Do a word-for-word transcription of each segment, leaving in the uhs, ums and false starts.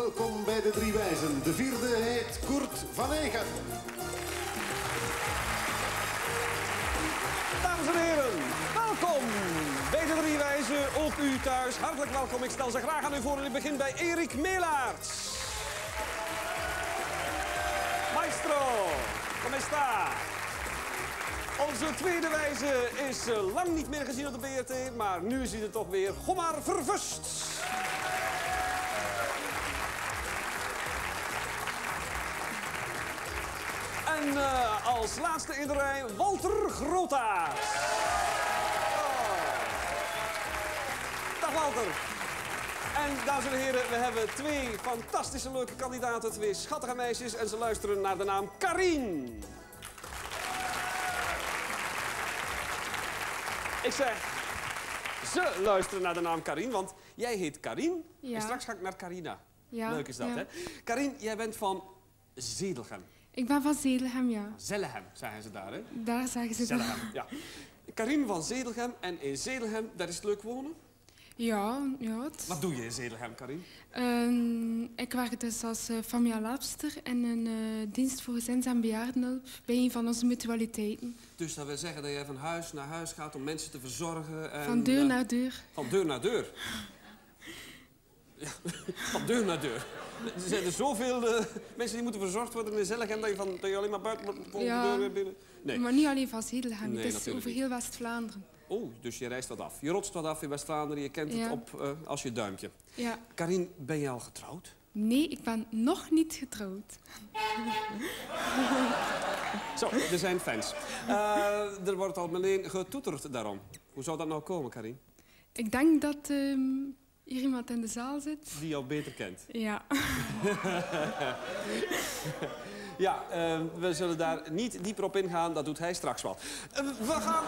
welkom bij de Drie Wijzen. De vierde heet Kurt van Egen. Dames en heren, welkom bij de Drie Wijzen. Ook u thuis, hartelijk welkom. Ik stel ze graag aan u voor en ik begin bij Erik Meelaerts. Maestro, come sta? Onze tweede wijze is uh, lang niet meer gezien op de B R T, maar nu is hij er toch weer. Gommar Vervust. En uh, als laatste in de rij, Walter Grootaars. Oh. Dag Walter. En dames en heren, we hebben twee fantastische leuke kandidaten, twee schattige meisjes en ze luisteren naar de naam Karien. Ik zeg, ze luisteren naar de naam Karien, want jij heet Karien. Ja. En straks ga ik naar Carina. Ja, Leuk is dat, ja. hè? Karien, jij bent van Zedelgem. Ik ben van Zedelgem, ja. Zellegem, zeggen ze daar, hè? Daar zeggen ze dat. Zellegem, ja. Karien van Zedelgem. En in Zedelgem, daar is het leuk wonen? Ja, ja. Het... Wat doe je in Zedelgem, Karien? Uh, ik werk dus als uh, familialaapster in een uh, dienst voor gezins- en bejaardenhulp bij een van onze mutualiteiten. Dus dat wil zeggen dat jij van huis naar huis gaat om mensen te verzorgen en... Van deur uh, naar deur. Van deur naar deur? Ja, van deur naar deur. Er zijn er zoveel uh, mensen die moeten verzorgd worden in Zedelgem dat je, van, dat je alleen maar buiten moet voor Ja, de deur weer binnen... Nee. Maar niet alleen van Zedelgem, Nee, het is natuurlijk over niet. heel West-Vlaanderen. Oh, dus je reist wat af. Je rotst wat af in West-Vlaanderen, je kent Ja. het op uh, als je duimpje. Ja. Karien, ben je al getrouwd? Nee, ik ben nog niet getrouwd. Zo, er zijn fans. Uh, er wordt al meteen getoeterd daarom. Hoe zou dat nou komen, Karien? Ik denk dat uh, hier iemand in de zaal zit. Die jou beter kent. Ja. Ja, uh, we zullen daar niet dieper op ingaan. Dat doet hij straks wel. Uh, we gaan...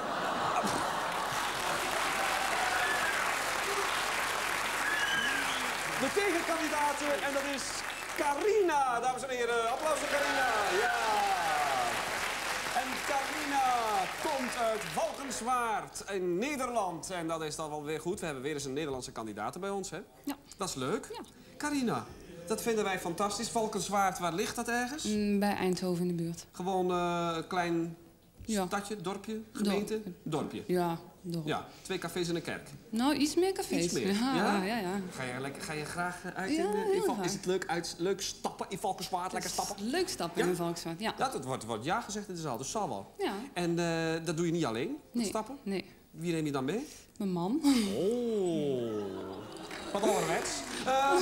De tegenkandidaten, en dat is Carina, dames en heren. Applaus voor Carina. Ja. En Carina komt uit Valkenswaard in Nederland. En dat is dan wel weer goed. We hebben weer eens een Nederlandse kandidaat bij ons, hè? Ja. Dat is leuk. Ja. Carina, dat vinden wij fantastisch. Valkenswaard, waar ligt dat ergens? Mm, bij Eindhoven in de buurt. Gewoon uh, een klein Ja. stadje, dorpje, gemeente? Dorp. Dorpje. Ja, dorp. Ja, twee cafés en een kerk. Nou, iets meer cafés. Iets meer. Ja, Ja? ja, ja. Ga je, lekker, ga je graag uh, uit Ja, in, uh, in heel Val- graag. Is het leuk, uit, leuk stappen in Valkenswaard? Lekker stappen? Leuk stappen Ja? in Valkenswaard, ja. Ja, dat wordt, wordt ja gezegd in de zaal, dus zal wel. Ja. En uh, dat doe je niet alleen, dat Nee. stappen? Nee. Wie neem je dan mee? Mijn man. Oh, wat ouderwets. Uh,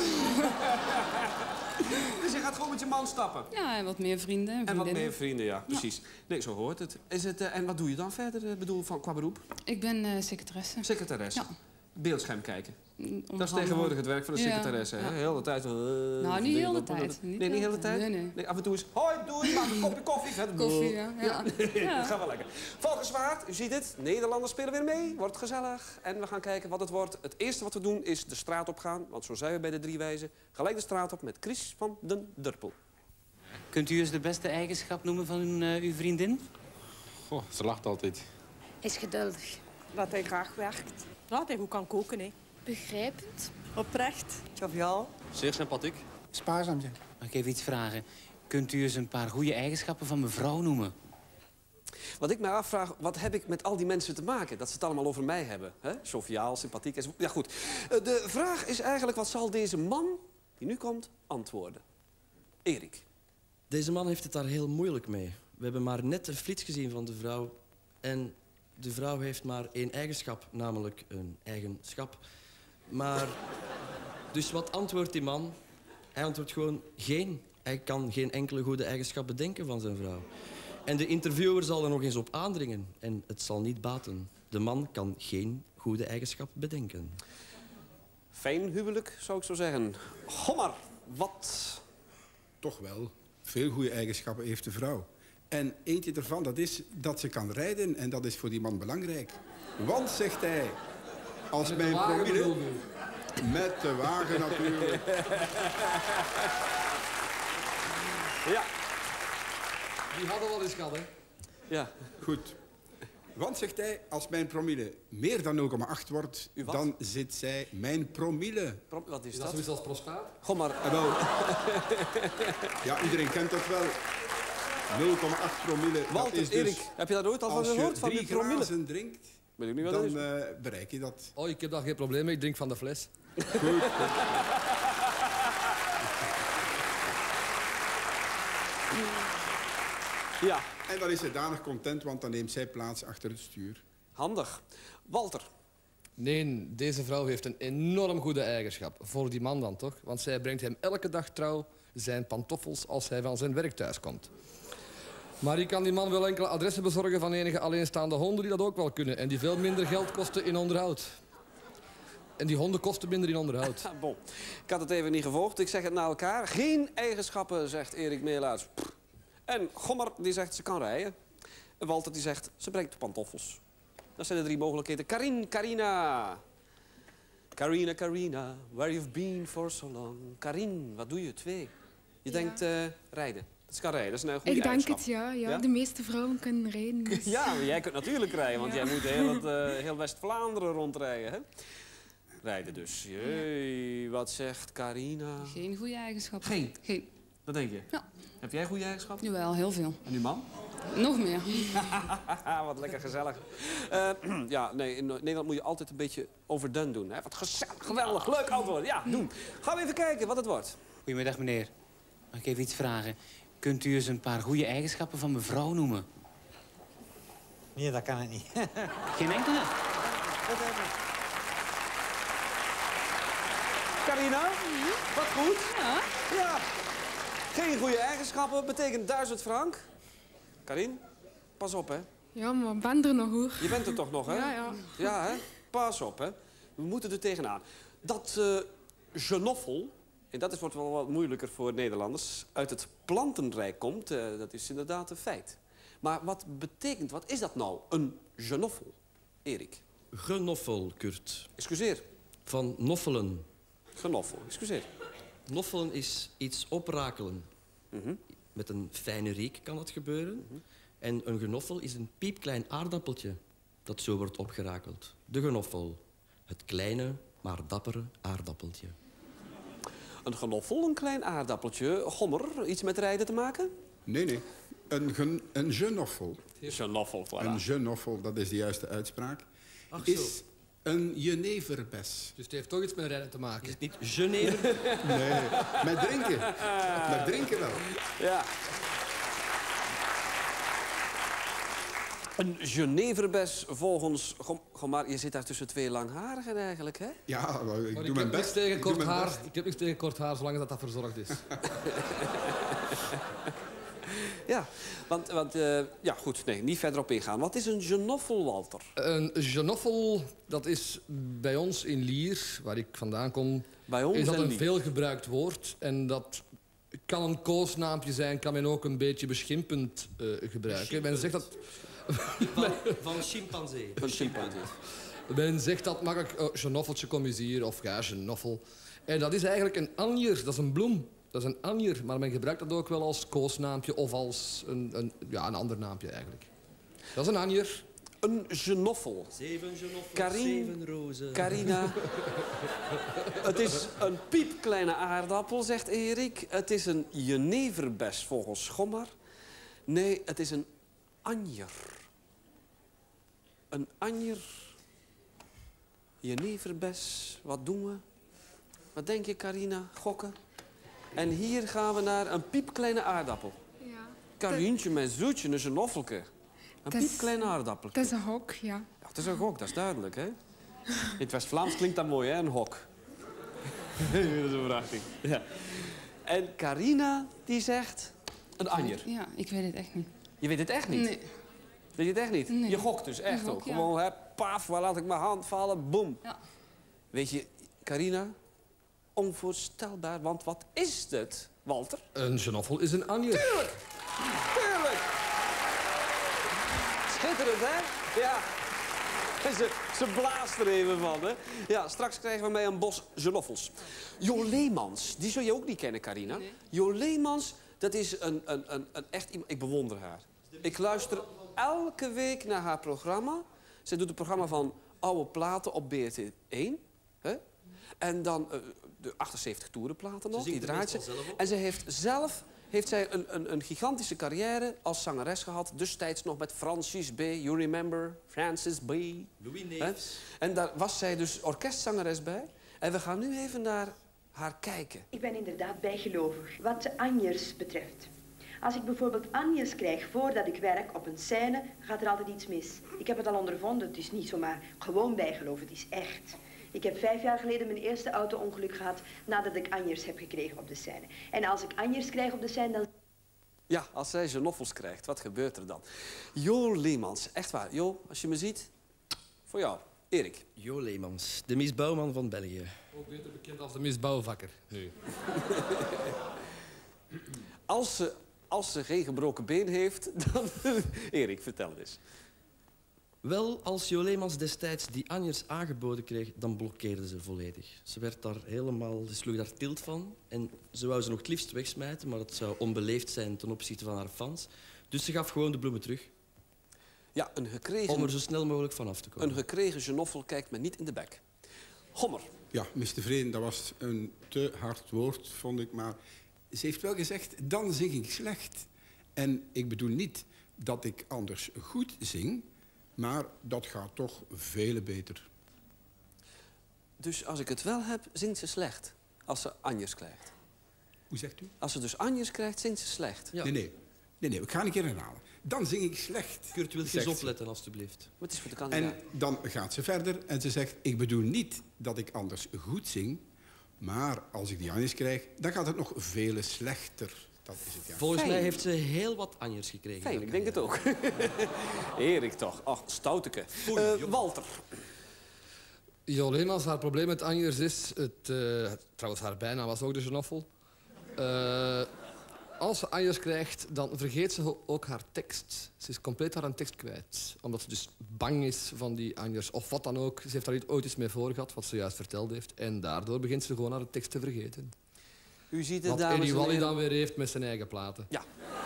dus je gaat gewoon met je man stappen? Ja, en wat meer vrienden en En wat vriendinnen. meer vrienden, ja, precies. Nee, zo hoort het. Is het uh, en wat doe je dan verder, uh, bedoel, van, qua beroep? Ik ben uh, secretaresse. Secretaresse. Ja. Beeldscherm kijken. Onder Dat is andere. tegenwoordig het werk van een Ja, secretaresse, hè? ja. Heel de tijd. Uh, Nou, niet heel de tijd. Nee, niet heel de tijd? Nee, nee. Af en toe is, hoi, doei, maak een kopje koffie. Hè? Koffie, ja. Ja. Ja. Dat gaat wel lekker. Valkenswaard, u ziet het. Nederlanders spelen weer mee. Wordt gezellig. En we gaan kijken wat het wordt. Het eerste wat we doen is de straat op gaan. Want zo zijn we bij de Drie Wijzen. Gelijk de straat op met Chris van den Durpel. Kunt u eens de beste eigenschap noemen van uh, uw vriendin? Goh, ze lacht altijd. Is geduldig. Dat hij graag werkt. Dat hij goed kan koken, hè. Begrijpend. Oprecht. Joviaal. Zeer sympathiek. Spaarzaam zijn. Mag ik even iets vragen? Kunt u eens een paar goede eigenschappen van mevrouw noemen? Wat ik mij afvraag, wat heb ik met al die mensen te maken? Dat ze het allemaal over mij hebben. Hè? Joviaal, sympathiek en zo. Ja, goed. Uh, de vraag is eigenlijk, wat zal deze man, die nu komt, antwoorden? Erik. Deze man heeft het daar heel moeilijk mee. We hebben maar net een flits gezien van de vrouw. En de vrouw heeft maar één eigenschap, namelijk een eigenschap. Maar, dus wat antwoordt die man? Hij antwoordt gewoon geen. Hij kan geen enkele goede eigenschap bedenken van zijn vrouw. En de interviewer zal er nog eens op aandringen. En het zal niet baten. De man kan geen goede eigenschap bedenken. Fijn huwelijk, zou ik zo zeggen. Gommar, wat... Toch wel. Veel goede eigenschappen heeft de vrouw. En eentje ervan, dat is dat ze kan rijden. En dat is voor die man belangrijk. Want, zegt hij, als mijn promille... Met de wagen natuurlijk. Ja. Die hadden wel eens gehad, hè? Ja. Goed. Want, zegt hij, als mijn promille meer dan nul komma acht wordt, U wat? dan zit zij mijn promille. Pro- Wat is Is dat dat? zoiets als prostaat? Goh maar. En wel, ja, iedereen kent dat wel. nul komma acht promille. dat Walter, is dus, Erik, heb je daar ooit al van als gehoord? je Van drie die promille? glazen drinkt, Weet ik niet wat dat dan is. uh, bereik je dat. Oh, ik heb daar geen probleem mee. Ik drink van de fles. Goed. Ja, En dan is hij danig content, want dan neemt zij plaats achter het stuur. handig. Walter. Nee, deze vrouw heeft een enorm goede eigenschap. Voor die man dan toch? Want zij brengt hem elke dag trouw zijn pantoffels als hij van zijn werk thuis komt. Maar ik kan die man wel enkele adressen bezorgen van enige alleenstaande honden die dat ook wel kunnen. En die veel minder geld kosten in onderhoud. En die honden kosten minder in onderhoud. Ja, bon. Ik had het even niet gevolgd. Ik zeg het na elkaar. Geen eigenschappen, zegt Erik Meelaerts. Pff. En Gommer die zegt ze kan rijden. En Walter die zegt ze brengt pantoffels. Dat zijn de drie mogelijkheden. Karin, Carina. Carina, Carina, where you've been for so long. Karin, wat doe je? Twee. Je Ja. denkt uh, rijden. Dat is kan rijden. Dat is een goede Ik denk eigenschap. het, ja, ja. Ja? De meeste vrouwen kunnen rijden. Dus. Ja, maar jij kunt natuurlijk rijden, want Ja. jij moet heel, het, uh, heel West-Vlaanderen rondrijden. Hè? Rijden dus. Jee, wat zegt Carina? Geen goede eigenschappen. Geen? Geen. Dat denk je? Ja. Heb jij goede eigenschappen? Jawel, heel veel. En uw man? Nog meer. Wat lekker gezellig. Uh, ja, nee, in Nederland moet je altijd een beetje overdone doen. Hè? Wat gezellig, geweldig, leuk antwoord. Ja, doen. Gaan we even kijken wat het wordt. Goedemiddag, meneer. Mag ik even iets vragen? Kunt u eens een paar goede eigenschappen van mevrouw noemen? Nee, dat kan ik niet. Geen enkele? Carina, wat goed. Ja. Ja. Geen goede eigenschappen, betekent duizend frank. Karin, pas op, hè. Ja, maar ik ben er nog, hoor. Je bent er toch nog, hè? Ja, ja. Ja, hè? Pas op, hè. We moeten er tegenaan. Dat uh, genoffel, en dat is, wordt wel wat moeilijker voor Nederlanders, uit het plantenrijk komt, uh, dat is inderdaad een feit. Maar wat betekent, wat is dat nou, een genoffel, Erik? Genoffel, Kurt. Excuseer. Van noffelen. Genoffel, excuseer. Noffelen is iets oprakelen. Mm-hmm. Met een fijne reek kan dat gebeuren. Mm-hmm. En een genoffel is een piepklein aardappeltje dat zo wordt opgerakeld. De genoffel. Het kleine, maar dappere aardappeltje. Een genoffel, een klein aardappeltje. Gommer, iets met rijden te maken? Nee, nee. Een, gen, een genoffel. Genoffel, voilà. Een genoffel, dat is de juiste uitspraak. Ach, zo. Is een jeneverbes. Dus het heeft toch iets met rijden te maken. Is het niet Genever? Nee, met drinken. Met drinken wel. Ja. Een Geneverbes volgens... Gom, Gom, maar je zit daar tussen twee langharigen eigenlijk, hè? Ja, wel, ik Maar doe ik mijn heb niks best. tegen Ik doe kort mijn haar. best. Ik heb niks tegen kort haar, zolang dat dat verzorgd is. Ja, want, want uh, ja, goed, nee, niet verder op ingaan. Wat is een genoffel, Walter? Een genoffel, dat is bij ons in Lier, waar ik vandaan kom, bij ons is dat in een Lier. veel gebruikt woord. En dat kan een koosnaampje zijn, kan men ook een beetje beschimpend uh, gebruiken. Men zegt dat... Van, van chimpansee. Een chimpansee. Men zegt dat makkelijk, oh, genoffeltje, kom eens hier, of ja, genoffel. En dat is eigenlijk een anjer, dat is een bloem. Dat is een anjer, maar men gebruikt dat ook wel als koosnaampje of als een, een, ja, een ander naampje eigenlijk. Dat is een anjer. Een genoffel. Zeven genoffels, Karin, zeven rozen. Carina. Het is een piepkleine aardappel, zegt Erik. Het is een jeneverbes volgens Gommer. Nee, het is een anjer. Een anjer. Jeneverbes. Wat doen we? Wat denk je, Carina? Gokken? En hier gaan we naar een piepkleine aardappel. Ja. Karientje met zoetje, een genoffelke. Een Dat is- piepklein aardappel. Dat is een hok, ja. Ja, het is een gok, dat is duidelijk, hè? In het West-Vlaams klinkt dat mooi, hè? Een hok. Dat is een prachtig. Ja. En Carina, die zegt... Een anjer. Ja, ik weet het echt niet. Je weet het echt niet? Nee. Weet je het echt niet? Nee. Je gokt dus echt Ik gok, ook. ja. Gewoon, hè? Paf, waar laat ik mijn hand vallen? Boom. Ja. Weet je, Carina... Onvoorstelbaar, want wat is het, Walter? Een genoffel is een anjer. Tuurlijk! Tuurlijk! Schitterend, hè? Ja. En ze, ze blaast er even van, hè? Ja, straks krijgen we mee een bos genoffels. Jo Leemans, die zul je ook niet kennen, Carina. Nee. Jo Leemans, dat is een, een, een, een echt iemand... Ik bewonder haar. Ik luister elke week naar haar programma. Zij doet het programma van oude platen op B R T één. Hè? En dan uh, de achtenzeventig toerenplaten nog, die draait ze. En ze heeft zelf heeft zij een, een, een gigantische carrière als zangeres gehad. Destijds nog met Francis B. You remember? Francis B. Louis Neefs. En daar was zij dus orkestzangeres bij. En we gaan nu even naar haar kijken. Ik ben inderdaad bijgelovig, wat de anjers betreft. Als ik bijvoorbeeld anjers krijg voordat ik werk op een scène, gaat er altijd iets mis. Ik heb het al ondervonden, het is niet zomaar gewoon bijgeloof, het is echt. Ik heb vijf jaar geleden mijn eerste auto-ongeluk gehad nadat ik anjers heb gekregen op de scène. En als ik anjers krijg op de scène, dan... Ja, als zij genoffels krijgt, wat gebeurt er dan? Jo Leemans, echt waar. Jo, als je me ziet, voor jou. Erik. Jo Leemans, de Miss Bouwman van België. Ook beter bekend als de Miss Bouwvakker, nu. Als ze, als ze geen gebroken been heeft, dan... Erik, vertel eens. Wel, als Jo Leemans destijds die anjers aangeboden kreeg, dan blokkeerde ze volledig. Ze werd daar helemaal... Ze sloeg daar tilt van. En ze wou ze nog het liefst wegsmijten, maar dat zou onbeleefd zijn ten opzichte van haar fans. Dus ze gaf gewoon de bloemen terug. Ja, een gekregen... Om er zo snel mogelijk van af te komen. Een gekregen genoffel kijkt men niet in de bek. Gommer. Ja, mister Vreden, dat was een te hard woord, vond ik. Maar ze heeft wel gezegd, dan zing ik slecht. En ik bedoel niet dat ik anders goed zing, maar dat gaat toch veel beter. Dus als ik het wel heb, zingt ze slecht. Als ze anjers krijgt. Hoe zegt u? Als ze dus anjers krijgt, zingt ze slecht. Ja. Nee, nee. Nee, nee, ik ga een keer herhalen. Dan zing ik slecht. Kurt, wil je eens opletten, alstublieft. Maar het is voor de kandidaat. En dan gaat ze verder en ze zegt... Ik bedoel niet dat ik anders goed zing, maar als ik die anjers krijg, dan gaat het nog veel slechter. Dat is het, ja. Volgens mij heeft ze heel wat anjers gekregen. Fijn, ik denk het ook. Erik toch. Ach, stouteke. Uh, Walter. Jo Leemans, haar probleem met anjers is... Het, uh, trouwens, haar bijnaam was ook de genoffel. Uh, als ze anjers krijgt, dan vergeet ze ook haar tekst. Ze is compleet haar tekst kwijt. Omdat ze dus bang is van die anjers. Of wat dan ook. Ze heeft daar ooit iets mee voor gehad, wat ze juist verteld heeft. En daardoor begint ze gewoon haar tekst te vergeten. U ziet het, wat dames Eddie en Wally heren... dan weer heeft met zijn eigen platen. Ja.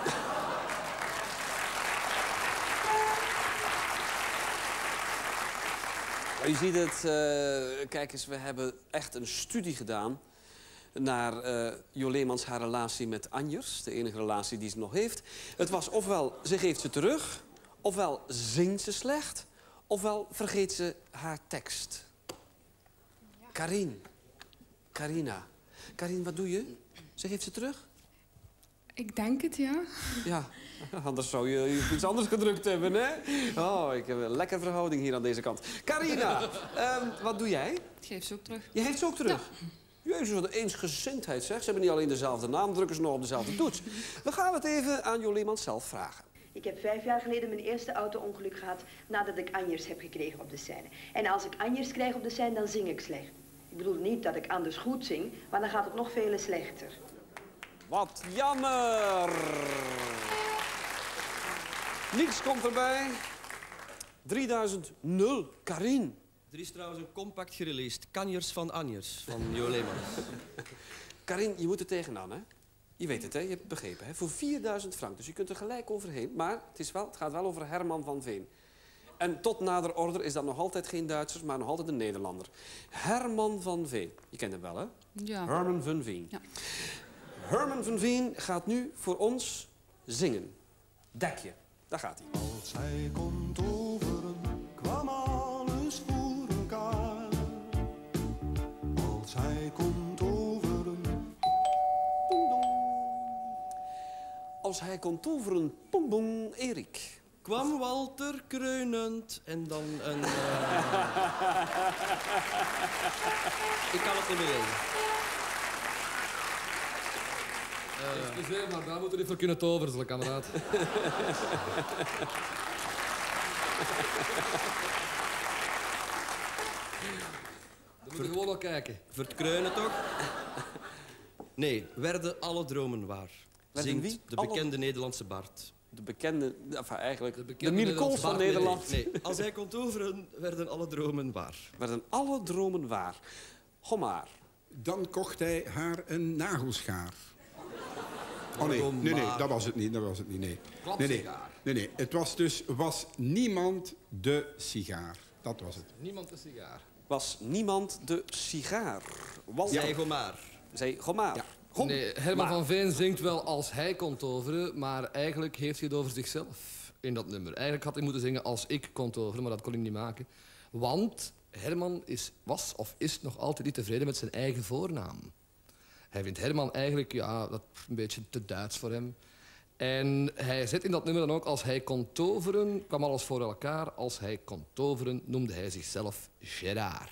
U ziet het, uh, kijk eens, we hebben echt een studie gedaan naar uh, Jo Leemans haar relatie met anjers. De enige relatie die ze nog heeft. Het was ofwel ze geeft ze terug, ofwel zingt ze slecht, ofwel vergeet ze haar tekst. Ja. Karin. Karinna. Karin, wat doe je? Ze geeft ze terug? Ik denk het, ja. Ja, anders zou je, je iets anders gedrukt hebben, hè? Oh, ik heb een lekkere verhouding hier aan deze kant. Carina, um, wat doe jij? Ik geef ze ook terug. Je geeft ze ook terug? Ja. Jezus, wat een eensgezindheid, zeg. Ze hebben niet alleen dezelfde naam, drukken ze nog op dezelfde toets. We gaan het even aan Jo Leemans zelf vragen. Ik heb vijf jaar geleden mijn eerste auto-ongeluk gehad nadat ik anjers heb gekregen op de scène. En als ik anjers krijg op de scène, dan zing ik slecht. Ik bedoel niet dat ik anders goed zing, maar dan gaat het nog veel slechter. Wat jammer. Niets komt erbij. drieduizend nul. Karin. Er is trouwens een compact gereleased. Kanjers van Anjers, van Jo Leemans. Karin, je moet er tegenaan, hè? Je weet het, hè? Je hebt het begrepen, hè? Voor vierduizend frank. Dus je kunt er gelijk overheen. Maar het, is wel, het gaat wel over Herman van Veen. En tot nader order is dat nog altijd geen Duitser, maar nog altijd een Nederlander. Herman van Veen. Je kent hem wel, hè? Ja. Herman van Veen. Ja. Herman van Veen gaat nu voor ons zingen. Dekje. Daar gaat hij. Als hij kon toveren, kwam alles voor elkaar. Als hij kon toveren. Dong, dong. Als hij kon toveren, pong, pong, Erik. Kwam Walter kreunend en dan een... Uh... Ik kan het niet meer lezen. Uh... Excuseer, maar daar moeten we niet voor kunnen toveren, kameraad. Dan moeten we gewoon nog kijken. Voor het kreunen toch? Nee, werden alle dromen waar. Werden Zingt wie? de Alle... bekende Nederlandse Bart. De bekende, enfin eigenlijk, de, bekende de Miele Kools van nee, Nederland. Nee, nee. Als hij kon toveren, werden alle dromen waar. Werden alle dromen waar. Gom maar. Dan kocht hij haar een nagelschaar. Oh nee, nee, nee, dat was het niet. Dat was het niet, nee. Nee, nee, nee, nee. Het was dus, was niemand de sigaar. Dat was het. Niemand de sigaar. Was niemand de sigaar. Walter. Zij Gomaar. Zij Gomaar. Ja. Gom. Nee, Herman van Veen zingt wel als hij kon toveren, maar eigenlijk heeft hij het over zichzelf in dat nummer. Eigenlijk had hij moeten zingen als ik kon toveren, maar dat kon hij niet maken. Want Herman is, was of is nog altijd niet tevreden met zijn eigen voornaam. Hij vindt Herman eigenlijk ja, dat een beetje te Duits voor hem. En hij zet in dat nummer dan ook als hij kon toveren, kwam alles voor elkaar. Als hij kon toveren noemde hij zichzelf Gerard.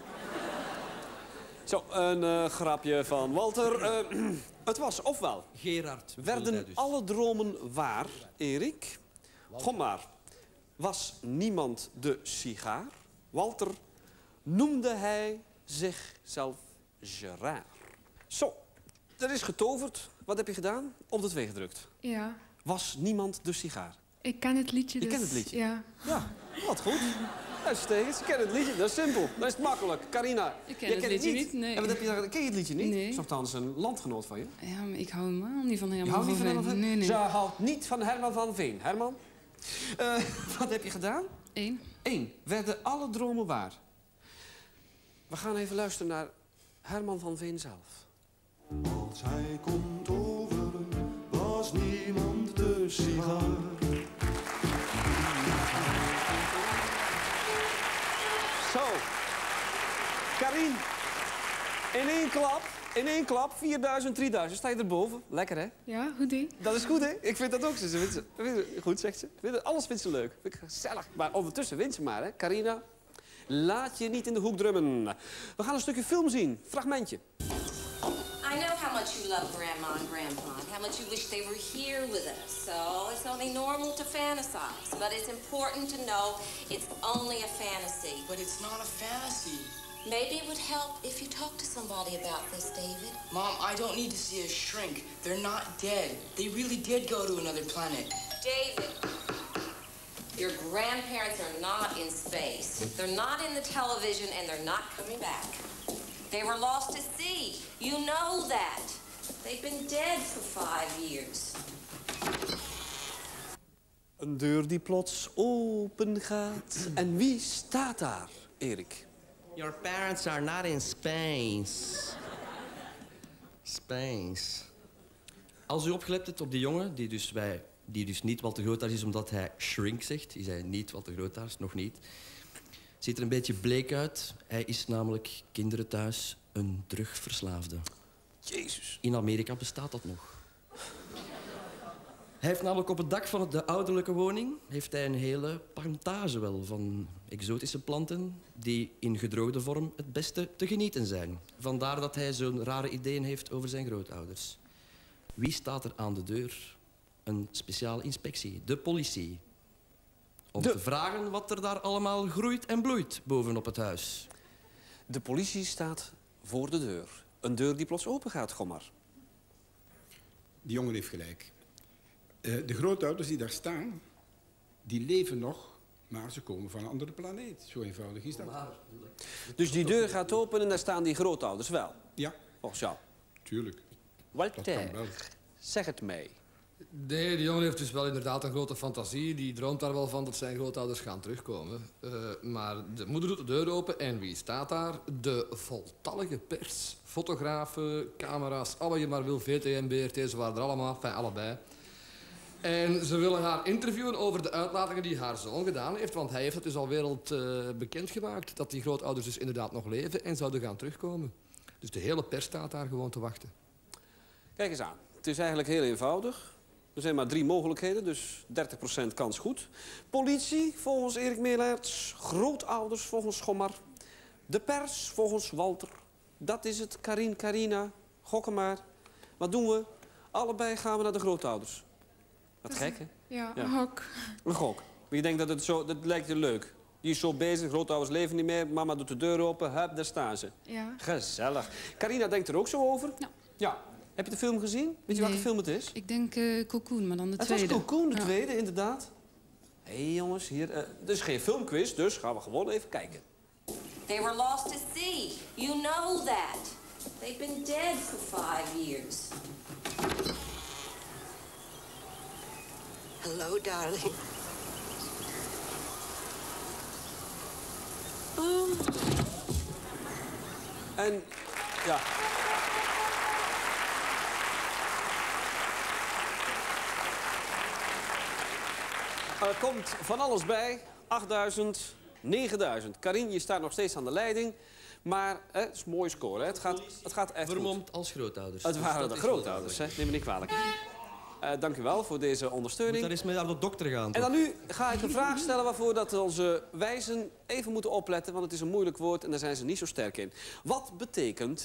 Zo, een uh, grapje van Walter. Uh, het was, ofwel... Gerard. Werden dus. alle dromen waar, Erik? Kom maar. Was niemand de sigaar? Walter, noemde hij zichzelf Gerard. Zo, er is getoverd. Wat heb je gedaan? Op de twee gedrukt. Ja. Was niemand de sigaar? Ik ken het liedje dus. Je kent het liedje? Ja. Ja, wat goed. Uitstekend, ze kennen het liedje. Dat is simpel. Dat is makkelijk. Carina, Ik ken jij het kent liedje niet, nee. En wat heb je daar... Ken je het liedje niet? Nee. Dat is nogthans een landgenoot van je. Ja, maar ik hou helemaal niet van Je Herman houdt van niet van Herman van Veen. Nee, nee. Ze houdt niet van Herman van Veen. Herman, uh, wat heb je gedaan? Eén. Eén. Werden alle dromen waar? We gaan even luisteren naar Herman van Veen zelf. Als hij komt toveren, was niemand de sigaar. Zo. Karien. In één klap, in één klap, vierduizend, drieduizend. Sta je erboven? Lekker, hè? Ja, goed hè? Dat is goed, hè? Ik vind dat ook. Ze vindt ze, vindt ze- goed, zegt ze. Vindt ze- Alles vindt ze leuk. Vind ik gezellig. Maar ondertussen wint ze maar, hè? Carina, laat je niet in de hoek drummen. We gaan een stukje film zien. Fragmentje. I know how much you love Grandma and Grandpa, and how much you wish they were here with us. So it's only normal to fantasize. But it's important to know it's only a fantasy. But it's not a fantasy. Maybe it would help if you talk to somebody about this, David. Mom, I don't need to see a shrink. They're not dead. They really did go to another planet. David, your grandparents are not in space. They're not in the television, and they're not coming back. They were lost at sea. You know that. They've been dead for five years. Een deur die plots open gaat. En wie staat daar, Erik? Your parents are not in space. Space. Als u opgelet hebt op die jongen, die dus, wij, die dus niet Walter Grootaars is omdat hij shrink zegt. Die zei niet Walter Grootaars, nog niet. Ziet er een beetje bleek uit. Hij is namelijk kinderen thuis een drugverslaafde. Jezus. In Amerika bestaat dat nog. Hij heeft namelijk op het dak van de ouderlijke woning heeft hij een hele plantage wel van exotische planten die in gedroogde vorm het beste te genieten zijn. Vandaar dat hij zo'n rare ideeën heeft over zijn grootouders. Wie staat er aan de deur? Een speciale inspectie, de politie. Om De- te vragen wat er daar allemaal groeit en bloeit bovenop het huis. De politie staat voor de deur. Een deur die plots open gaat, kom maar. Die jongen heeft gelijk. Uh, de grootouders die daar staan, die leven nog, maar ze komen van een andere planeet. Zo eenvoudig is dat. Dus die deur gaat open en daar staan die grootouders wel? Ja. Volgens jou? Tuurlijk. Walter, Dat kan wel. zeg het mee. Nee, die jongen heeft dus wel inderdaad een grote fantasie. Die droomt daar wel van dat zijn grootouders gaan terugkomen. Uh, maar de moeder doet de deur open en wie staat daar? De voltallige pers. Fotografen, camera's, al wat je maar wil. V T M, B R T, ze waren er allemaal. Enfin, allebei. En ze willen haar interviewen over de uitlatingen die haar zoon gedaan heeft. Want hij heeft het dus al wereld uh, bekendgemaakt dat die grootouders dus inderdaad nog leven en zouden gaan terugkomen. Dus de hele pers staat daar gewoon te wachten. Kijk eens aan. Het is eigenlijk heel eenvoudig. Er zijn maar drie mogelijkheden, dus dertig procent kans goed. Politie, volgens Erik Meelaerts. Grootouders, volgens Schommar. De pers, volgens Walter. Dat is het. Karin, Carina. Gokken maar. Wat doen we? Allebei gaan we naar de grootouders. Wat gek, hè? Ja, Ja. een gok. Een gok. Maar je denkt dat het zo... Dat lijkt je leuk. Die is zo bezig, grootouders leven niet meer. Mama doet de deur open, hup, daar staan ze. Ja. Gezellig. Carina denkt er ook zo over? Ja. Ja. Heb je de film gezien? Weet je welke film het is? Ik denk uh, Cocoon, maar dan de Het tweede. was Cocoon, de Ja. tweede, inderdaad. Hé hey, jongens, hier... Uh, het is geen filmquiz, dus gaan we gewoon even kijken. They were lost at sea. You know that. They've been dead for five years. Hello, darling. Oh. En ja. Er komt van alles bij. achtduizend, negenduizend. Karin, je staat nog steeds aan de leiding. Maar hè, het is een mooie score. Hè? Het, gaat, het gaat echt Vermomd goed. als grootouders. Het Dus waren dat de is grootouders, hè? Neem me niet kwalijk. Uh, dank u wel voor deze ondersteuning. Moet daar eens mee naar de dokter gaan. En dan nu ga ik een vraag stellen waarvoor dat onze wijzen even moeten opletten. Want het is een moeilijk woord en daar zijn ze niet zo sterk in. Wat betekent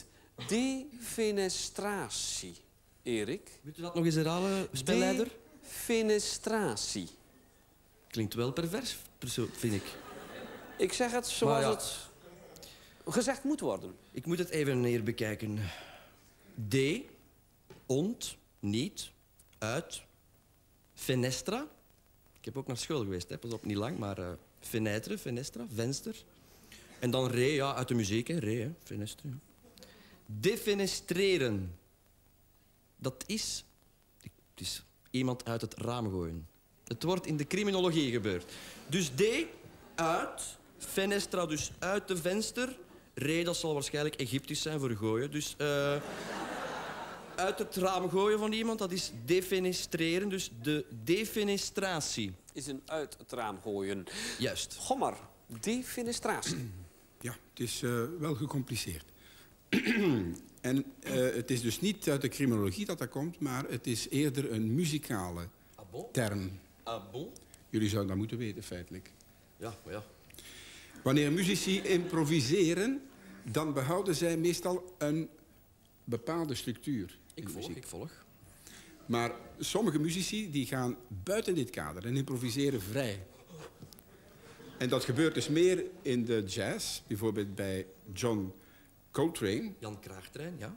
defenestratie, Erik? Wilt u dat nog eens herhalen, spelleider? Defenestratie. Klinkt wel pervers, perso- vind ik. Ik zeg het zoals ja. het gezegd moet worden. Ik moet het even neer bekijken. De, ont, niet, uit, fenestra. Ik heb ook naar school geweest, hè. Pas op, niet lang, maar uh, fenêtre, fenestra, venster. En dan re, ja, uit de muziek, hè, re, hè, fenestre. Ja. Defenestreren. Dat is, het is iemand uit het raam gooien. Het wordt in de criminologie gebeurd. Dus de, uit, fenestra, dus uit de venster. Re, dat zal waarschijnlijk Egyptisch zijn voor gooien. Dus uh, uit het raam gooien van iemand, dat is defenestreren. Dus de defenestratie. Is een uit het raam gooien. Juist. Gommer, defenestratie. Ja, het is uh, wel gecompliceerd. En uh, het is dus niet uit de criminologie dat dat komt, maar het is eerder een muzikale ah bon? term. Ah bon? Jullie zouden dat moeten weten, feitelijk. Ja, maar ja. Wanneer muzici improviseren, dan behouden zij meestal een bepaalde structuur. Ik volg, ik volg. Maar sommige muzici die gaan buiten dit kader en improviseren vrij. En dat gebeurt dus meer in de jazz, bijvoorbeeld bij John Coltrane. Jan Kraagtrein, ja.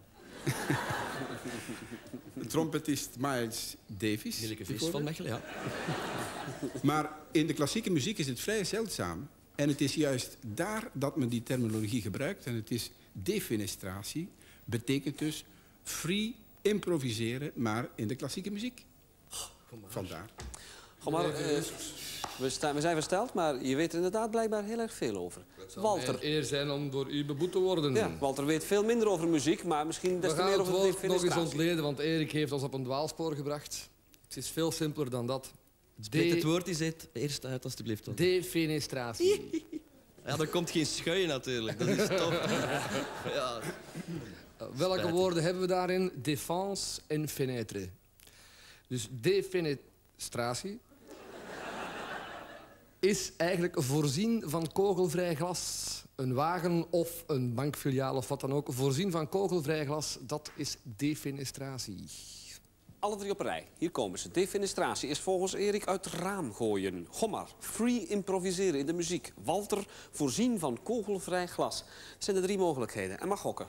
De trompetist Miles Davis. Milleke Vis van Mechelen, ja. Maar in de klassieke muziek is het vrij zeldzaam. En het is juist daar dat men die terminologie gebruikt. En het is defenestratie. Betekent dus free improviseren, maar in de klassieke muziek. Vandaar. Goh, maar, uh, we, sta, we zijn versteld, maar je weet er inderdaad blijkbaar heel erg veel over. Het zal Walter. mijn eer zijn om door u beboet te worden. Ja, Walter weet veel minder over muziek, maar misschien des te meer over de We gaan het woord nog eens defenestratie. ontleden, want Erik heeft ons op een dwaalspoor gebracht. Het is veel simpeler dan dat. Spreek het woord eens het eerst uit, alstublieft. Dan. Defenestratie. Ja, dan komt geen schuien natuurlijk. Dat is top. Ja. Welke Spijtig. woorden hebben we daarin? Défense en fenêtre. Dus defenestratie is eigenlijk voorzien van kogelvrij glas. Een wagen of een bankfiliaal of wat dan ook. Voorzien van kogelvrij glas, dat is defenestratie. Alle drie op een rij. Hier komen ze. Defenestratie is volgens Erik uit het raam gooien. Gommer, free improviseren in de muziek. Walter, voorzien van kogelvrij glas. Dat zijn de drie mogelijkheden. En mag gokken.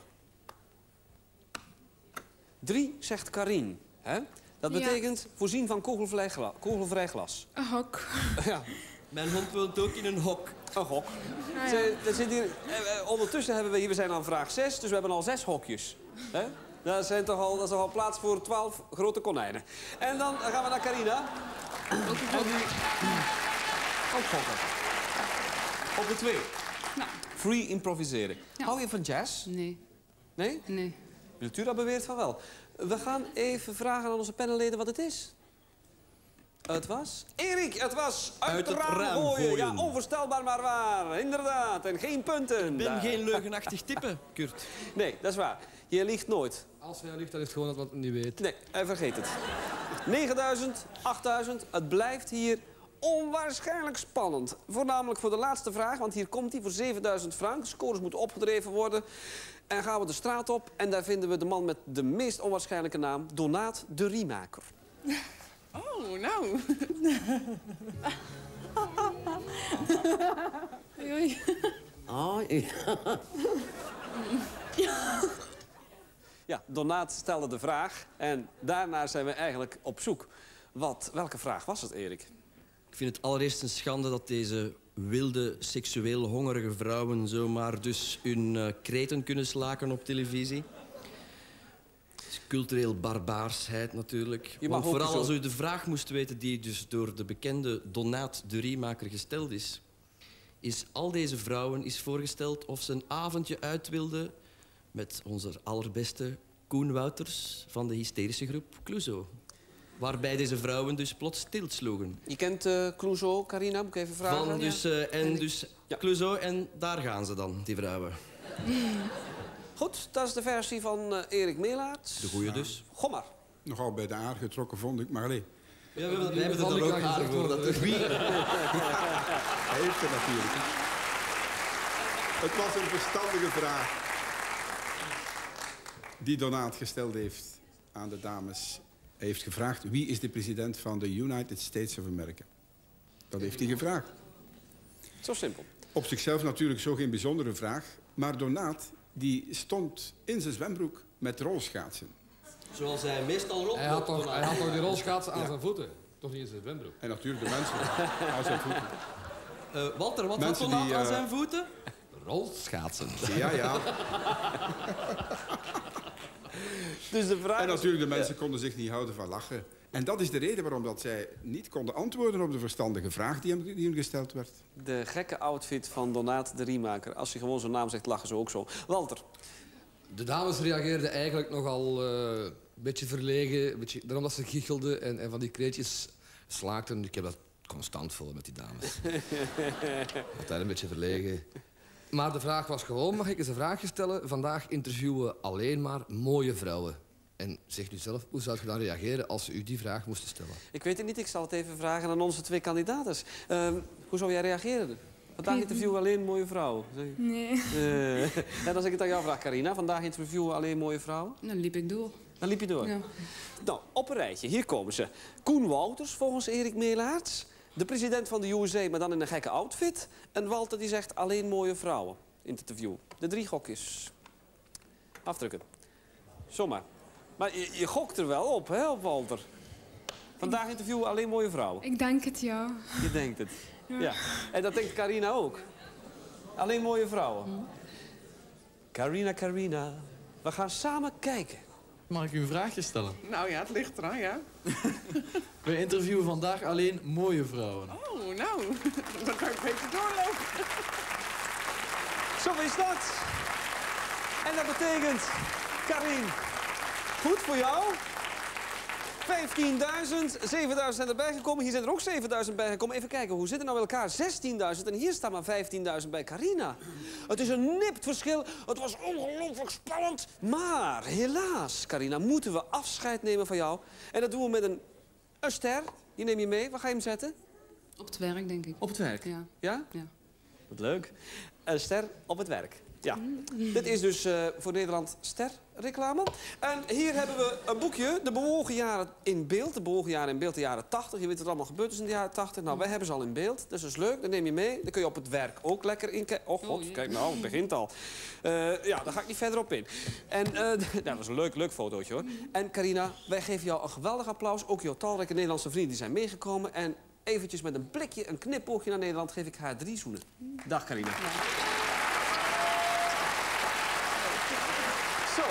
Drie, zegt Karin. Hè? Dat Ja. betekent voorzien van kogelvrij, gla kogelvrij glas. Een hok. Ja. Mijn hond woont ook in een hok. Een hok. Ah, ja. Ze- dat zit hier, eh, eh, ondertussen hebben we hier, we zijn aan vraag zes, dus we hebben al zes hokjes. Hè? Dat, zijn toch al, dat is toch al plaats voor twaalf grote konijnen. En dan gaan we naar Carina. En die... Ook gokken. Op de twee. Nou. Free improviseren. Ja. Hou je van jazz? Nee. Nee? Nee. Cultura beweert van wel. We gaan even vragen aan onze panelleden wat het is. Het was? Erik, het was uit, Uit het het raam, raam gooien. gooien. Ja, onvoorstelbaar maar waar. Inderdaad. En geen punten. Ik ben Daar. geen leugenachtig type, Kurt. Nee, dat is waar. Je liegt nooit. Als hij ligt, dan is het gewoon dat we het niet weten. Nee, hij vergeet het. negenduizend, achtduizend. Het blijft hier onwaarschijnlijk spannend. Voornamelijk voor de laatste vraag, want hier komt hij voor zevenduizend frank. Scores moeten opgedreven worden. En gaan we de straat op en daar vinden we de man met de meest onwaarschijnlijke naam. Donaat de Riemaker. Oh, nou. Oei, oei. Oh, ja. Ja, Donaat stelde de vraag en daarna zijn we eigenlijk op zoek. Wat, welke vraag was het, Erik? Ik vind het allereerst een schande dat deze wilde, seksueel hongerige vrouwen zomaar dus hun uh, kreten kunnen slaken op televisie. Ze cultureel barbaarsheid natuurlijk. Je mag Want ook vooral zo- als u de vraag moest weten die dus door de bekende Donaat de Riemaker gesteld is, is al deze vrouwen is voorgesteld of ze een avondje uit wilden met onze allerbeste Koen Wouters van de hysterische groep Clouseau. Waarbij deze vrouwen dus plots stilsloegen. Je kent uh, Clouseau, Carina, moet ik even vragen? Van dus, uh, en dus Clouseau en daar gaan ze dan, die vrouwen. Goed, dat is de versie van uh, Erik Meelaert. De goeie dus. Kom maar. Nogal bij de aard getrokken, vond ik, maar allee. Ja, we hebben, wij hebben er ook aardig voor. Dat er wie... Hij heeft er natuurlijk. Het was een verstandige vraag die Donaat gesteld heeft aan de dames. Hij heeft gevraagd, wie is de president van de United States of America? Dat heeft hij gevraagd. Zo simpel. Op zichzelf natuurlijk zo geen bijzondere vraag. Maar Donaat, die stond in zijn zwembroek met rolschaatsen. Zoals hij meestal rond. Hij had toch, hij had toch die rolschaatsen aan zijn voeten? Toch niet in zijn zwembroek? En natuurlijk de mensen aan zijn voeten. Uh, Walter, wat Mensen had Donaat die, aan uh, zijn voeten? Rolschaatsen. Ja, ja. Dus de vraag en natuurlijk, de mensen konden zich niet houden van lachen. En dat is de reden waarom dat zij niet konden antwoorden op de verstandige vraag die hem, die hem gesteld werd. De gekke outfit van Donaat de Riemaker. Als je gewoon zo'n naam zegt, lachen ze ook zo. Walter. De dames reageerden eigenlijk nogal uh, een beetje verlegen. Een beetje, daarom dat ze gichelden en, en van die kreetjes slaakten. Ik heb dat constant vol met die dames. Altijd een beetje verlegen. Maar de vraag was gewoon, mag ik eens een vraagje stellen? Vandaag interviewen we alleen maar mooie vrouwen. En zeg nu zelf, hoe zou je dan reageren als ze u die vraag moesten stellen? Ik weet het niet, ik zal het even vragen aan onze twee kandidaten. Uh, hoe zou jij reageren? Vandaag interviewen we alleen mooie vrouwen. Nee. Uh, en als ik het aan jou vraag, Carina, vandaag interviewen we alleen mooie vrouwen? Dan liep ik door. Dan liep je door? Ja. Nou, op een rijtje, hier komen ze. Koen Wouters, volgens Erik Meelaerts. De president van de U S A, maar dan in een gekke outfit. En Walter die zegt alleen mooie vrouwen in het interview. De drie gokjes. Afdrukken. Zomaar. Maar je, je gokt er wel op, hè, op Walter? Vandaag interviewen we alleen mooie vrouwen. Ik denk het, ja. Je denkt het. Ja. Ja. En dat denkt Carina ook. Alleen mooie vrouwen. Mm. Carina, Carina. We gaan samen kijken. Mag ik u een vraagje stellen? Nou ja, het ligt eraan, ja. We interviewen vandaag alleen mooie vrouwen. Oh, nou, dan kan ik beter doorlopen. Zo is dat. En dat betekent, Karin, goed voor jou. vijftienduizend, zevenduizend zijn erbij gekomen. Hier zijn er ook zevenduizend bij gekomen. Even kijken, hoe zit het nou met elkaar? zestienduizend en hier staat maar vijftienduizend bij Carina. Het is een nipt verschil. Het was ongelooflijk spannend. Maar helaas, Carina, moeten we afscheid nemen van jou. En dat doen we met een, een ster. Die neem je mee. Waar ga je hem zetten? Op het werk, denk ik. Op het werk? Ja. Ja? Ja. Wat leuk. Een ster op het werk. Ja. Dit is dus uh, voor Nederland sterreclame. En hier hebben we een boekje, de bewogen jaren in beeld. De bewogen jaren in beeld, de jaren tachtig. Je weet wat er allemaal gebeurd is in de jaren tachtig. Nou, wij hebben ze al in beeld. Dus dat is leuk, dat neem je mee. Dan kun je op het werk ook lekker in kijken. Oh god, kijk nou, het begint al. Uh, ja, daar ga ik niet verder op in. En uh, nou, dat is een leuk, leuk fotootje hoor. En Carina, wij geven jou een geweldig applaus. Ook jouw talrijke Nederlandse vrienden die zijn meegekomen. En eventjes met een blikje, een knipoogje naar Nederland, geef ik haar drie zoenen. Dag Carina. Ja. Zo.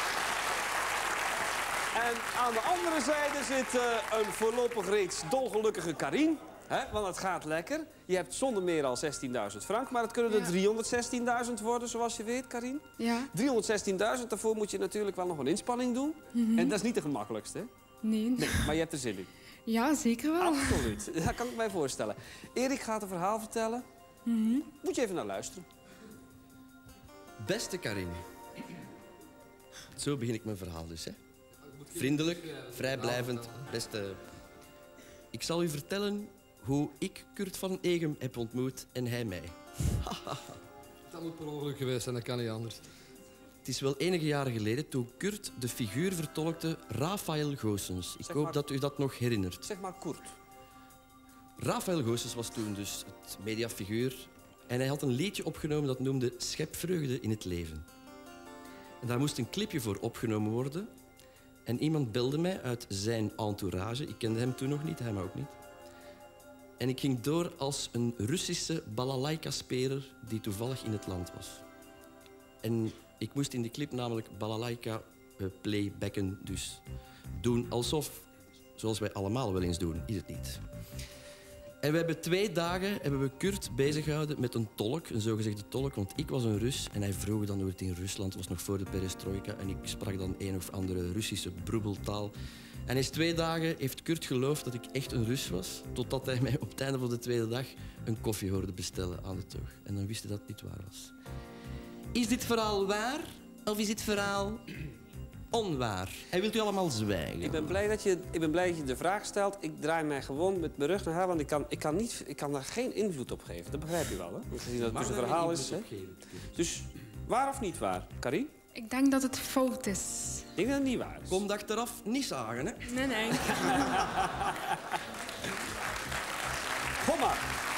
En aan de andere zijde zit uh, een voorlopig reeds dolgelukkige Karin. Hè? Want het gaat lekker. Je hebt zonder meer al zestienduizend frank, maar het kunnen er ja. driehonderdzestienduizend worden, zoals je weet, Karin. Ja. driehonderdzestienduizend, daarvoor moet je natuurlijk wel nog een inspanning doen. Mm-hmm. En dat is niet de gemakkelijkste, hè? Nee. Nee, maar je hebt er zin in. Ja, zeker wel. Absoluut. Dat kan ik mij voorstellen. Erik gaat een verhaal vertellen. Mm-hmm. Moet je even naar luisteren. Beste Karin. Zo begin ik mijn verhaal dus, hè. Vriendelijk, vrijblijvend, beste... Ik zal u vertellen hoe ik Kurt van Egem heb ontmoet en hij mij. Dat moet per ongeluk geweest zijn, dat kan niet anders. Het is wel enige jaren geleden toen Kurt de figuur vertolkte Raphaël Goossens. Ik zeg hoop maar, dat u dat nog herinnert. Zeg maar Kurt. Raphaël Goossens was toen dus het mediafiguur. En hij had een liedje opgenomen dat noemde Schep vreugde in het leven. En daar moest een clipje voor opgenomen worden. En iemand belde mij uit zijn entourage. Ik kende hem toen nog niet, hij ook niet. En ik ging door als een Russische balalaika-speler die toevallig in het land was. En ik moest in die clip namelijk balalaika uh, playbacken. Dus doen alsof, zoals wij allemaal wel eens doen, is het niet. En we hebben twee dagen hebben we Kurt bezig gehouden met een tolk, een zogezegde tolk, want ik was een Rus en hij vroeg dan hoe het in Rusland was, nog voor de perestrojka, en ik sprak dan een of andere Russische broebeltaal. En eens twee dagen heeft Kurt geloofd dat ik echt een Rus was, totdat hij mij op het einde van de tweede dag een koffie hoorde bestellen aan de toog. En dan wist hij dat het niet waar was. Is dit verhaal waar of is dit verhaal onwaar? Hij wilt u allemaal zwijgen. Ik ben, blij dat je, ik ben blij dat je de vraag stelt. Ik draai mij gewoon met mijn rug naar haar, want ik kan, ik kan, niet, ik kan daar geen invloed op geven. Dat begrijp je wel, hè? Want gezien dat het dus een verhaal is. Hè? Dus waar of niet waar, Karin? Ik denk dat het fout is. Ik denk dat het niet waar is. Kom achteraf niet zagen, hè? Nee, nee. Kom maar.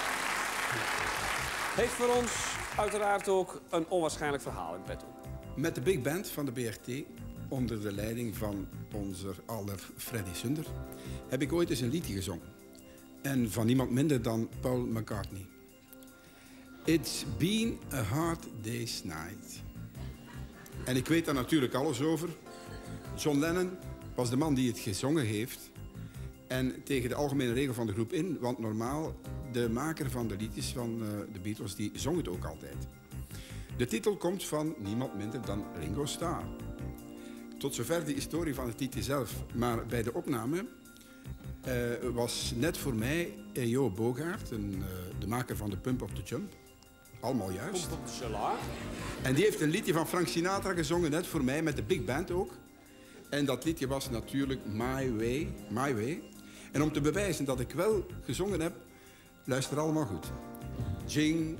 Heeft voor ons uiteraard ook een onwaarschijnlijk verhaal in petto. Met de big band van de B R T, onder de leiding van onze aller Freddy Sunder, heb ik ooit eens een liedje gezongen. En van niemand minder dan Paul McCartney. It's been a hard day's night. En ik weet daar natuurlijk alles over. John Lennon was de man die het gezongen heeft. En tegen de algemene regel van de groep in, want normaal, de maker van de liedjes van uh, de Beatles, die zong het ook altijd. De titel komt van niemand minder dan Ringo Starr. Tot zover de historie van het liedje zelf. Maar bij de opname uh, was net voor mij E O Bogaert, een, uh, de maker van de Pump Up the Jump. Allemaal juist. Pump Up the Shellac. En die heeft een liedje van Frank Sinatra gezongen, net voor mij, met de big band ook. En dat liedje was natuurlijk My Way, My Way. En om te bewijzen dat ik wel gezongen heb, luister allemaal goed. Jing.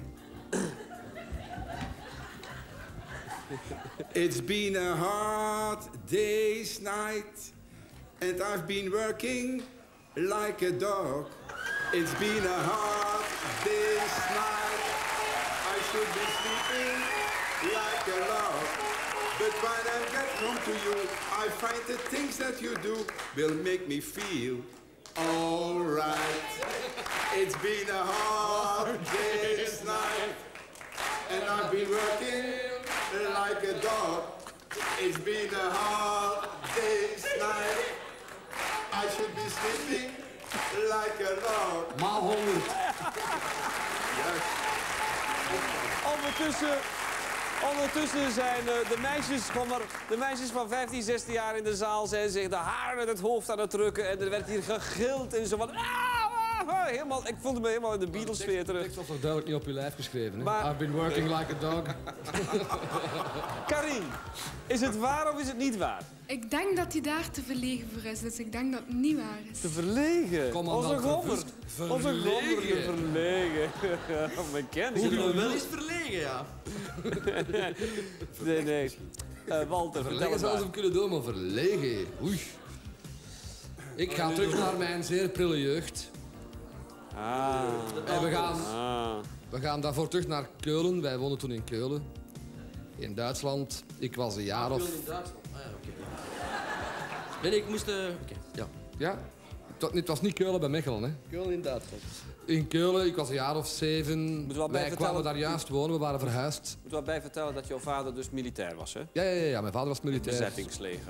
It's been a hard day's night, and I've been working like a dog. It's been a hard day's night, I should be sleeping like a log. But when I get home to you, I find the things that you do will make me feel alright. It's been a hard day's night, and I've been working like a dog. It's been a hard day's night, I should be sleeping like a log. Maal honderd. Ondertussen, ondertussen zijn uh, de meisjes, kom maar, de meisjes van vijftien, zestien jaar in de zaal zijn zich de haren met het hoofd aan het drukken. En er werd hier gegild en zo van... Ah, ah, ah, helemaal, ik voelde me helemaal in de Beatles-sfeer terug. De tekst was toch duidelijk niet op je lijf geschreven, hè? Maar- I've been working like a dog. Karin, is het waar of is het niet waar? Ik denk dat hij daar te verlegen voor is, dus ik denk dat het niet waar is. Te verlegen? Commandant Onze gommer. Vervust. Onze gommer te Verlegen. verlegen. Oh, mijn kennis. Hoe dan wel eens verlegen, ja. Nee, nee. Uh, Walter, vertel Verlegen het zoals maar. hem kunnen doen, maar verlegen. Oei. Ik ga terug naar mijn zeer prille jeugd. Ah. En we gaan, Ah. we gaan daarvoor terug naar Keulen. Wij woonden toen in Keulen. In Duitsland. Ik was een jaar of... in Duitsland. Ah, ja, oké. Nee, nee, ik moest... Uh, Oké, ja. Ja? Het was- Het was niet Keulen bij Mechelen, hè? Keulen in Duitsland. In Keulen, ik was een jaar of zeven. wel bij Wij vertellen- kwamen daar juist wonen, we waren verhuisd. Ik moet wel bij vertellen dat jouw vader dus militair was, hè? Ja, ja, ja, ja. Mijn vader was militair. Bezettingsleger.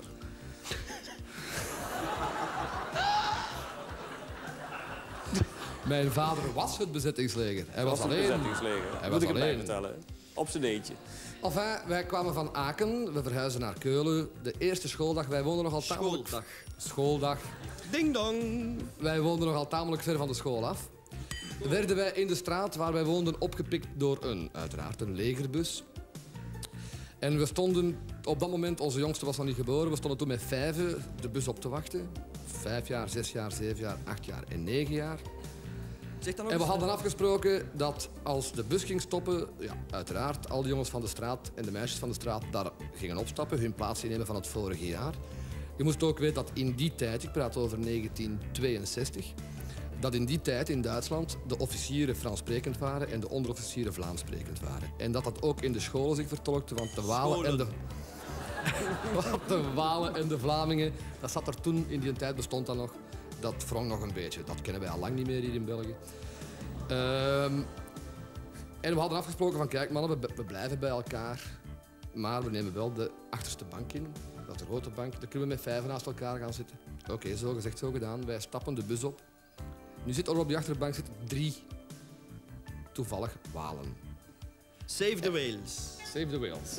Mijn vader was het bezettingsleger. Hij was, een alleen. bezettingsleger. Hij Moet was ik erbij alleen. vertellen. hè? Op zijn eentje. Enfin, wij kwamen van Aken, we verhuisden naar Keulen. De eerste schooldag, wij woonden nogal tamelijk... Schooldag. Schooldag. Ding dong. Wij woonden nogal tamelijk ver van de school af. Werden wij in de straat waar wij woonden opgepikt door een, uiteraard, een legerbus. En we stonden, op dat moment, onze jongste was nog niet geboren, we stonden toen met vijven de bus op te wachten. Vijf jaar, zes jaar, zeven jaar, acht jaar en negen jaar. Zeg dan ook En we eens- hadden afgesproken dat als de bus ging stoppen, ja, uiteraard, al de jongens van de straat en de meisjes van de straat daar gingen opstappen, hun plaats innemen van het vorige jaar. Je moest ook weten dat in die tijd, ik praat over negentien tweeënzestig, dat in die tijd in Duitsland de officieren Frans-sprekend waren en de onderofficieren Vlaams-sprekend waren. En dat dat ook in de scholen zich vertolkte, want de Walen en de... Want de Walen en de Vlamingen, dat zat er toen, in die tijd bestond dat nog. Dat wrong nog een beetje. Dat kennen wij al lang niet meer hier in België. Ehm, en we hadden afgesproken van, kijk mannen, we, we blijven bij elkaar. Maar we nemen wel de achterste bank in. dat is de grote bank. Dan kunnen we met vijven naast elkaar gaan zitten. Oké, okay, zo gezegd, zo gedaan. Wij stappen de bus op. Nu zitten er op die achterbank zitten drie toevallig Walen. Save the whales. Save the whales.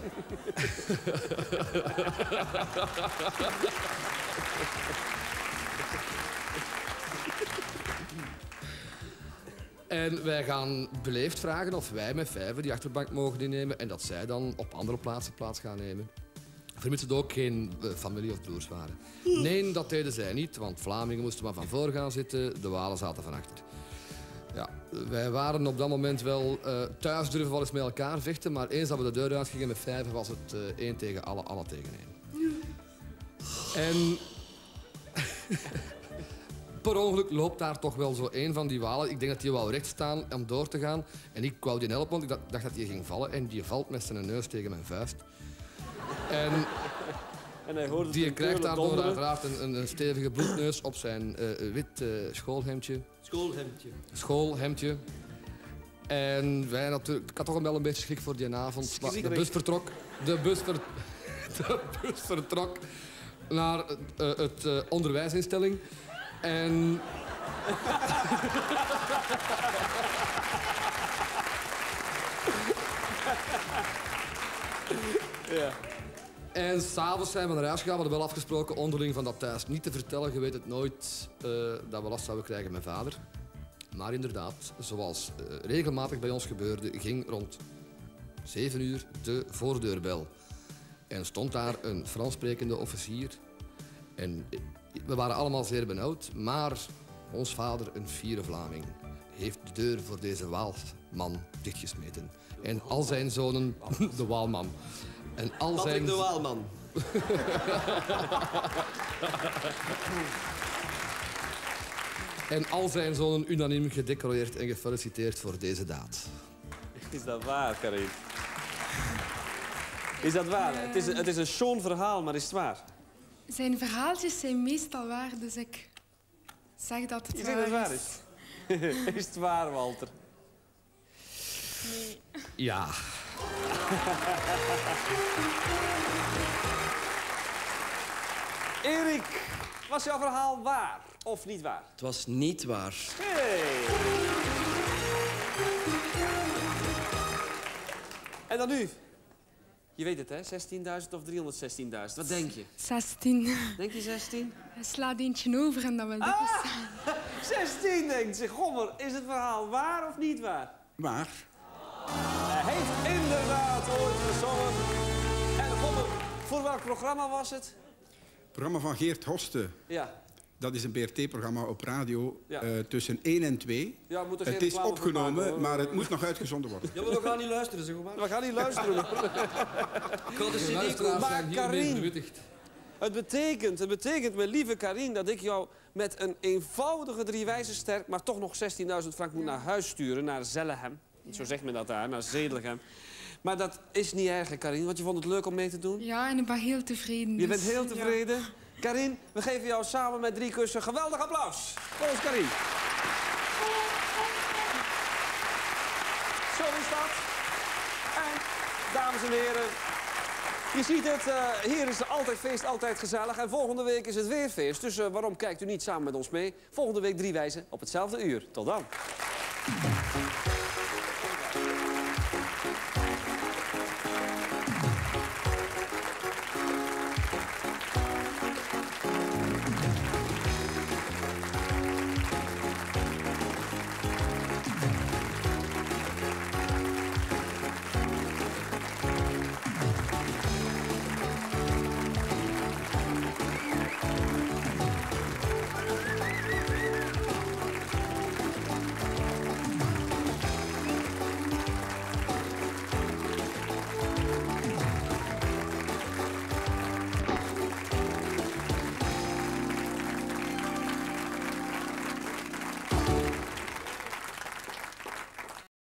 En wij gaan beleefd vragen of wij met vijven die achterbank mogen innemen en dat zij dan op andere plaatsen plaats gaan nemen. Vermits het ook geen uh, familie of broers waren. Nee, dat deden zij niet, want Vlamingen moesten maar van voor gaan zitten, de Walen zaten van achter. Ja, wij waren op dat moment wel uh, thuis durven wel eens met elkaar vechten, maar eens dat we de deur uitgingen met vijven was het uh, één tegen alle, alle tegen één. En per ongeluk loopt daar toch wel zo één van die Walen. Ik denk dat die wou recht staan om door te gaan. En ik wou die helpen, want ik dacht dat die ging vallen. En die valt met zijn neus tegen mijn vuist. En, en hij hoorde die krijgt daardoor uiteraard een, een, een stevige bloedneus op zijn uh, wit uh, schoolhemdje. Schoolhemdje. Schoolhemdje. En wij natuurlijk... Ik had toch wel een beetje schrik voor die avond. Maar de bus vertrok. De bus, ver, de bus vertrok naar uh, het uh, onderwijsinstelling. En... ja. En s'avonds zijn we naar huis gegaan. We hadden wel afgesproken onderling van dat thuis niet te vertellen. Je weet het nooit uh, dat we last zouden krijgen met vader. Maar inderdaad, zoals uh, regelmatig bij ons gebeurde, ging rond zeven uur de voordeurbel. En stond daar een Frans sprekende officier. En we waren allemaal zeer benauwd, maar ons vader, een fiere Vlaming, heeft de deur voor deze Waalman dichtgesmeten. En al zijn zonen... De Waalman. En al Patrick zijn... de Waalman. En al zijn zonen unaniem gedecoreerd en gefeliciteerd voor deze daad. Is dat waar, Karin? Is dat waar? Het is, het is een schoon verhaal, maar is het waar? Zijn verhaaltjes zijn meestal waar, dus ik zeg dat het Je waar, zegt dat het waar is. is. Is het waar, Walter? Nee. Ja. Erik, was jouw verhaal waar of niet waar? Het was niet waar. Hey. En dan nu? Je weet het, hè? zestienduizend of driehonderdzestienduizend. Wat denk je? zestien. Denk je zestien? Hij slaat eentje over en dat wil ah, dus... zestien, denkt ze. Gommer, is het verhaal waar of niet waar? Waar. Hij heeft inderdaad ooit gezongen. En Gommer, voor welk programma was het? Het programma van Geert Hoste. Ja. Dat is een B R T-programma op radio ja. uh, tussen één en twee. Ja, moet er het geen is opgenomen, maken, maar het moet nog uitgezonden worden. Ja, maar we gaan niet luisteren, zeg maar. We gaan niet luisteren. Ik had de C D maar Karin, het betekent, het betekent, mijn lieve Karin, dat ik jou met een eenvoudige driewijzensterk, maar toch nog zestienduizend frank moet naar huis sturen, naar Zellegem. Ja. Zo zegt men dat daar, naar Zedelgem. Maar dat is niet erg, Karin, want je vond het leuk om mee te doen. Ja, en ik ben heel tevreden. Je dus, bent heel tevreden? Ja. Karin, we geven jou samen met drie kussen geweldig applaus. Voor ons, Karin. Zo is dat. En, dames en heren, je ziet het, uh, hier is er altijd feest, altijd gezellig. En volgende week is het weer feest. Dus uh, waarom kijkt u niet samen met ons mee? Volgende week drie wijzen op hetzelfde uur. Tot dan.